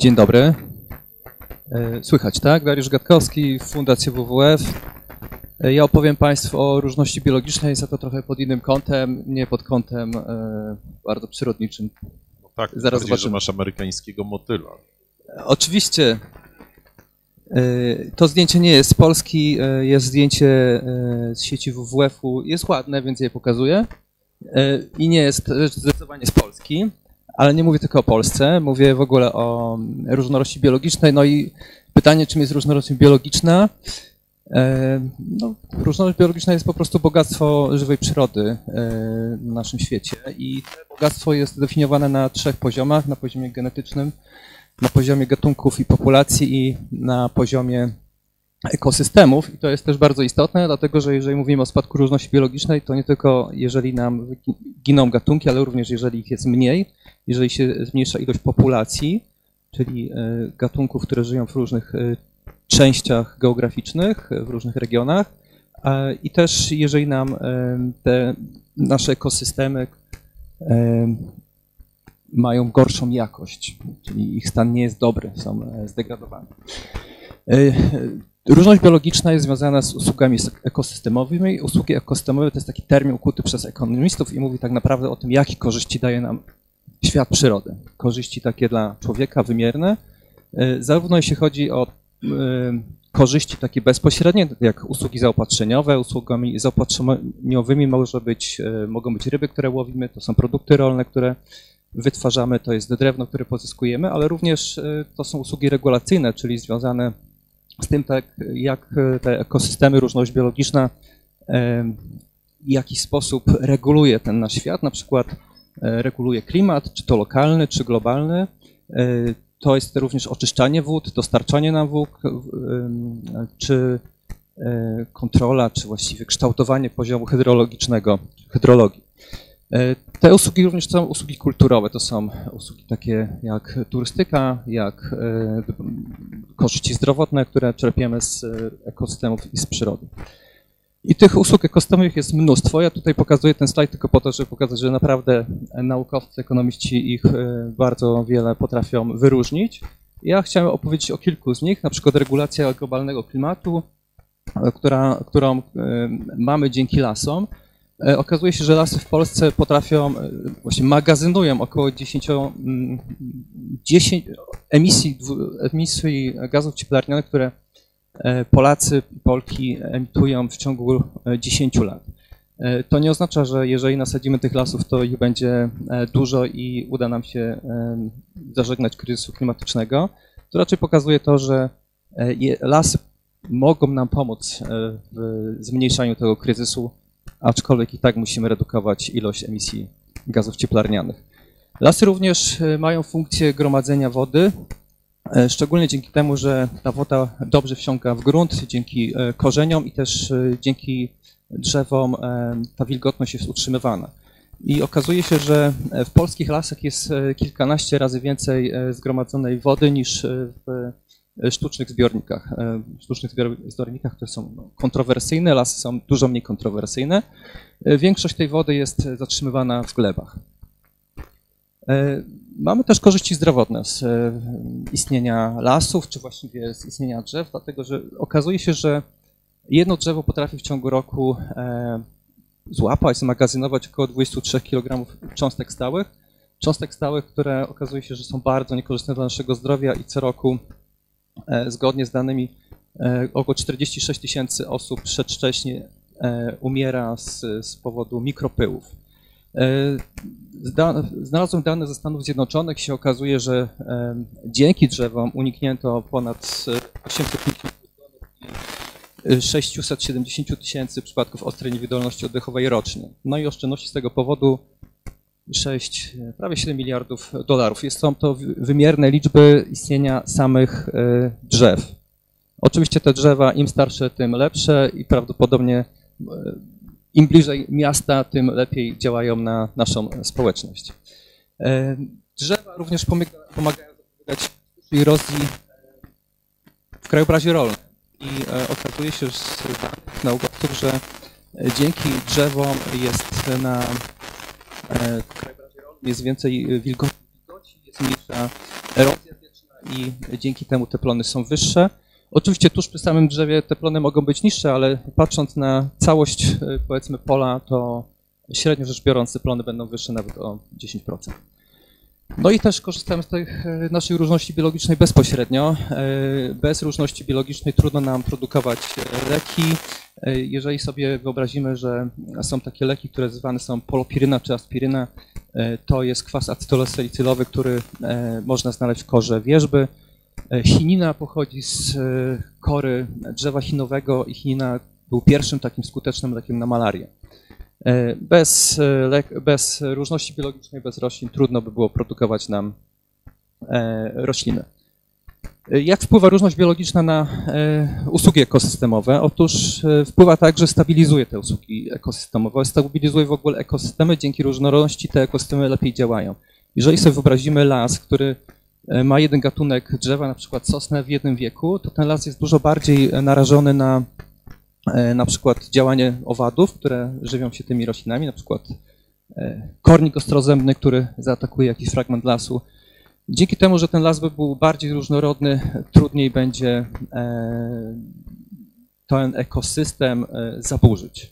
Dzień dobry. Słychać, tak? Dariusz Gatkowski, Fundacja WWF. Ja opowiem Państwu o różności biologicznej, za to trochę pod innym kątem, nie pod kątem bardzo przyrodniczym. No tak, zaraz bardziej, zobaczymy. że masz amerykańskiego motyla. Oczywiście. To zdjęcie nie jest z Polski, jest zdjęcie z sieci WWF-u. Jest ładne, więc je pokazuję. I nie jest zdecydowanie z Polski. Ale nie mówię tylko o Polsce, mówię w ogóle o różnorodności biologicznej. No i pytanie, czym jest różnorodność biologiczna? No, różnorodność biologiczna jest po prostu bogactwo żywej przyrody na naszym świecie i to bogactwo jest zdefiniowane na 3 poziomach, na poziomie genetycznym, na poziomie gatunków i populacji i na poziomie ekosystemów. I to jest też bardzo istotne, dlatego że jeżeli mówimy o spadku różności biologicznej, to nie tylko jeżeli nam giną gatunki, ale również jeżeli ich jest mniej, jeżeli się zmniejsza ilość populacji, czyli gatunków, które żyją w różnych częściach geograficznych, w różnych regionach i też jeżeli nam te nasze ekosystemy mają gorszą jakość, czyli ich stan nie jest dobry, są zdegradowane. Różność biologiczna jest związana z usługami ekosystemowymi. Usługi ekosystemowe to jest taki termin ukuty przez ekonomistów i mówi tak naprawdę o tym, jakie korzyści daje nam świat przyrody. Korzyści takie dla człowieka wymierne, zarówno jeśli chodzi o korzyści takie bezpośrednie, jak usługi zaopatrzeniowe. Usługami zaopatrzeniowymi mogą być ryby, które łowimy, to są produkty rolne, które wytwarzamy, to jest drewno, które pozyskujemy, ale również to są usługi regulacyjne, czyli związane z tym, tak jak te ekosystemy, różnorodność biologiczna w jakiś sposób reguluje ten nasz świat, na przykład reguluje klimat, czy to lokalny, czy globalny. To jest również oczyszczanie wód, dostarczanie nam wód, czy kontrola, czy właściwie kształtowanie poziomu hydrologicznego, hydrologii. Te usługi również są usługi kulturowe, to są usługi takie jak turystyka, jak korzyści zdrowotne, które czerpiemy z ekosystemów i z przyrody. I tych usług ekosystemowych jest mnóstwo. Ja tutaj pokazuję ten slajd tylko po to, żeby pokazać, że naprawdę naukowcy, ekonomiści ich bardzo wiele potrafią wyróżnić. Ja chciałem opowiedzieć o kilku z nich, na przykład regulacja globalnego klimatu, którą mamy dzięki lasom. Okazuje się, że lasy w Polsce potrafią, właśnie magazynują około 10 emisji gazów cieplarnianych, które Polacy i Polki emitują w ciągu 10 lat. To nie oznacza, że jeżeli nasadzimy tych lasów, to ich będzie dużo i uda nam się zażegnać kryzysu klimatycznego. To raczej pokazuje to, że lasy mogą nam pomóc w zmniejszaniu tego kryzysu, aczkolwiek i tak musimy redukować ilość emisji gazów cieplarnianych. Lasy również mają funkcję gromadzenia wody, szczególnie dzięki temu, że ta woda dobrze wsiąka w grunt, dzięki korzeniom i też dzięki drzewom ta wilgotność jest utrzymywana. I okazuje się, że w polskich lasach jest kilkanaście razy więcej zgromadzonej wody niż w sztucznych zbiornikach. W sztucznych zbiornikach, które są kontrowersyjne, lasy są dużo mniej kontrowersyjne. Większość tej wody jest zatrzymywana w glebach. Mamy też korzyści zdrowotne z istnienia lasów, czy właściwie z istnienia drzew, dlatego że okazuje się, że jedno drzewo potrafi w ciągu roku złapać, zmagazynować około 23 kg cząstek stałych, które okazuje się, że są bardzo niekorzystne dla naszego zdrowia i co roku zgodnie z danymi około 46 000 osób przedwcześnie umiera z powodu mikropyłów. Znalazłem dane ze Stanów Zjednoczonych i się okazuje, że dzięki drzewom uniknięto ponad 670 000 przypadków ostrej niewydolności oddechowej rocznie. No i oszczędności z tego powodu prawie 7 miliardów dolarów. Są to wymierne liczby istnienia samych drzew. Oczywiście te drzewa im starsze, tym lepsze i prawdopodobnie im bliżej miasta, tym lepiej działają na naszą społeczność. Drzewa również pomagają zapobiegać erozji w krajobrazie rolnym. I okazuje się z danych naukowców, że dzięki drzewom jest na krajobrazie rolnym jest więcej wilgoci, jest mniejsza erozja wietrzna i dzięki temu te plony są wyższe. Oczywiście tuż przy samym drzewie te plony mogą być niższe, ale patrząc na całość, powiedzmy, pola, to średnio rzecz biorąc te plony będą wyższe nawet o 10%. No i też korzystamy z tej naszej różności biologicznej bezpośrednio. Bez różności biologicznej trudno nam produkować leki. Jeżeli sobie wyobrazimy, że są takie leki, które zwane są polopiryna czy aspiryna, to jest kwas acetylosalicylowy, który można znaleźć w korze wierzby. Chinina pochodzi z kory drzewa chinowego i chinina był pierwszym takim skutecznym lekiem na malarię. Bez różności biologicznej, bez roślin trudno by było produkować nam rośliny. Jak wpływa różność biologiczna na usługi ekosystemowe? Otóż wpływa tak, że stabilizuje te usługi ekosystemowe, stabilizuje w ogóle ekosystemy, dzięki różnorodności te ekosystemy lepiej działają. Jeżeli sobie wyobrazimy las, który ma jeden gatunek drzewa, na przykład sosnę w jednym wieku, to ten las jest dużo bardziej narażony na przykład działanie owadów, które żywią się tymi roślinami, na przykład kornik ostrozębny, który zaatakuje jakiś fragment lasu. Dzięki temu, że ten las by był bardziej różnorodny, trudniej będzie ten ekosystem zaburzyć.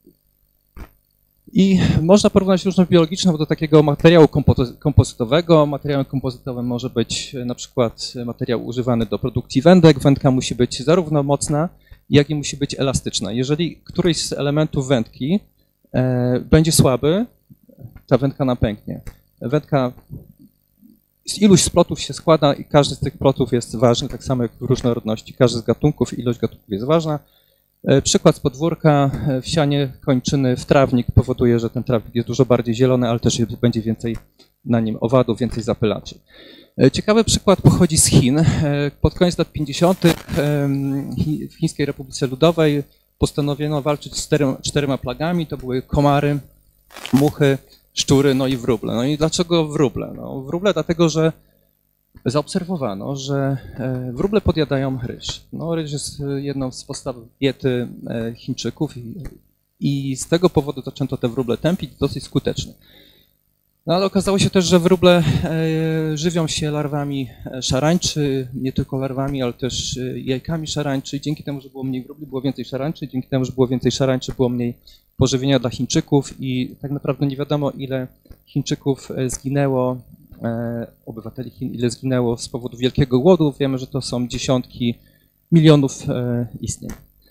I można porównać różność biologiczną do takiego materiału kompozytowego. Materiałem kompozytowym może być na przykład materiał używany do produkcji wędek. Wędka musi być zarówno mocna, jak i musi być elastyczna. Jeżeli któryś z elementów wędki będzie słaby, ta wędka nam pęknie. Wędka z iluś splotów się składa i każdy z tych plotów jest ważny, tak samo jak w różnorodności. Każdy z gatunków, ilość gatunków jest ważna. Przykład z podwórka, wsianie kończyny w trawnik powoduje, że ten trawnik jest dużo bardziej zielony, ale też będzie więcej na nim owadów, więcej zapylaczy. Ciekawy przykład pochodzi z Chin. Pod koniec lat 50. w Chińskiej Republice Ludowej postanowiono walczyć z czterema plagami. To były komary, muchy, szczury, no i wróble. No i dlaczego wróble? No, wróble dlatego, że zaobserwowano, że wróble podjadają ryż. No, ryż jest jedną z podstaw diety Chińczyków i z tego powodu zaczęto te wróble tępić dosyć skutecznie. No ale okazało się też, że wróble żywią się larwami szarańczy, nie tylko larwami, ale też jajkami szarańczy. Dzięki temu, że było mniej wróbli, było więcej szarańczy, dzięki temu, że było więcej szarańczy, było mniej pożywienia dla Chińczyków i tak naprawdę nie wiadomo, ile Chińczyków zginęło, obywateli Chin, ile zginęło z powodu wielkiego głodu. Wiemy, że to są dziesiątki milionów istnień.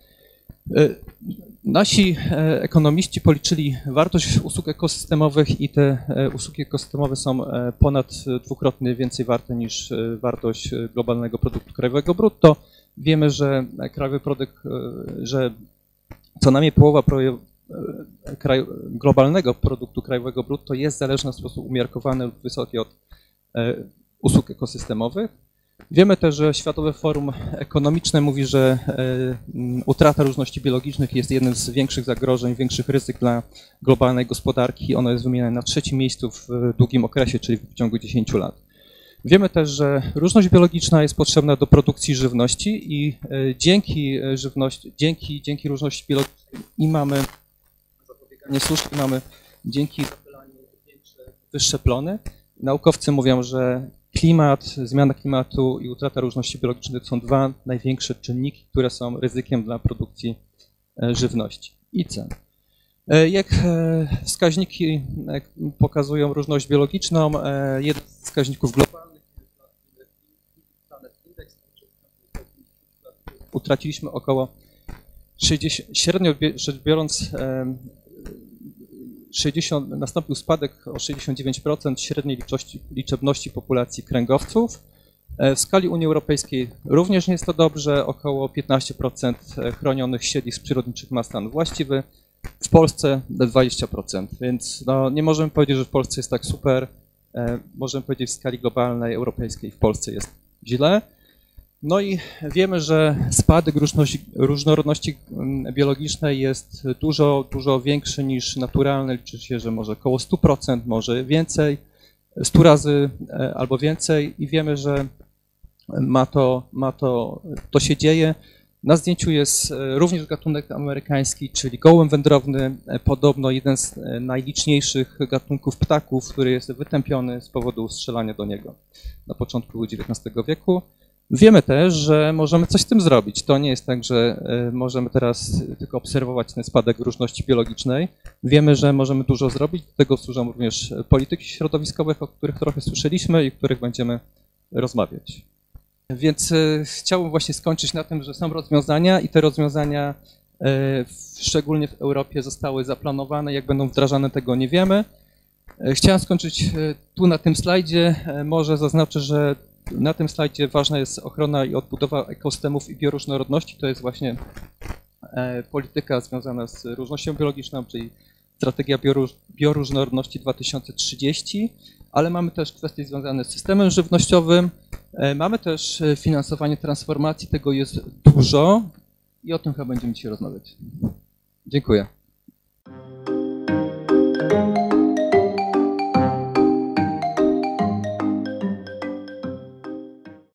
Nasi ekonomiści policzyli wartość usług ekosystemowych i te usługi ekosystemowe są ponad dwukrotnie więcej warte niż wartość globalnego produktu krajowego brutto. Wiemy, że krajowy produkt, że co najmniej połowa globalnego produktu krajowego brutto jest zależna w sposób umiarkowany lub wysoki od usług ekosystemowych. Wiemy też, że Światowe Forum Ekonomiczne mówi, że utrata różności biologicznych jest jednym z większych zagrożeń, większych ryzyk dla globalnej gospodarki. Ono jest wymienione na trzecim miejscu w długim okresie, czyli w ciągu 10 lat. Wiemy też, że różność biologiczna jest potrzebna do produkcji żywności i dzięki różności biologicznej i mamy zapobieganie suszy, mamy dzięki zapylaniu wyższe plony. Naukowcy mówią, że klimat, zmiana klimatu i utrata różności biologicznej to są dwa największe czynniki, które są ryzykiem dla produkcji żywności i cen. Jak wskaźniki pokazują różność biologiczną, jeden z wskaźników globalnych, utraciliśmy około 60, średnio rzecz biorąc, nastąpił spadek o 69% średniej liczebności populacji kręgowców. W skali Unii Europejskiej również nie jest to dobrze, około 15% chronionych siedlisk przyrodniczych ma stan właściwy, w Polsce 20%, więc no, nie możemy powiedzieć, że w Polsce jest tak super, możemy powiedzieć w skali globalnej, europejskiej w Polsce jest źle. No i wiemy, że spadek różnorodności biologicznej jest dużo większy niż naturalny. Liczy się, że może około 100%, może więcej, 100 razy albo więcej i wiemy, że to się dzieje. Na zdjęciu jest również gatunek amerykański, czyli gołęb wędrowny, podobno jeden z najliczniejszych gatunków ptaków, który jest wytępiony z powodu strzelania do niego na początku XIX wieku. Wiemy też, że możemy coś z tym zrobić. To nie jest tak, że możemy teraz tylko obserwować ten spadek różności biologicznej. Wiemy, że możemy dużo zrobić. Do tego służą również polityki środowiskowe, o których trochę słyszeliśmy i o których będziemy rozmawiać. Więc chciałbym właśnie skończyć na tym, że są rozwiązania i te rozwiązania szczególnie w Europie zostały zaplanowane. Jak będą wdrażane, tego nie wiemy. Chciałem skończyć tu na tym slajdzie. Może zaznaczę, że na tym slajdzie ważna jest ochrona i odbudowa ekosystemów i bioróżnorodności. To jest właśnie polityka związana z różnością biologiczną, czyli strategia bioróżnorodności 2030, ale mamy też kwestie związane z systemem żywnościowym. Mamy też finansowanie transformacji, tego jest dużo i o tym chyba będziemy dzisiaj rozmawiać. Dziękuję.